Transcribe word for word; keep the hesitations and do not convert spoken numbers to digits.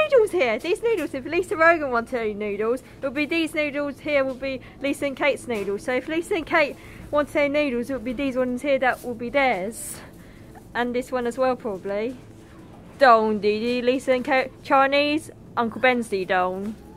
noodles here. These noodles, if Lisa Rogan wanted any noodles, it would be these noodles here would be Lisa and Kate's noodles. So if Lisa and Kate wanted any noodles, it would be these ones here that will be theirs. And this one as well, probably. Don, Dee Dee, Lisa and Kate. Chinese, Uncle Ben's Don.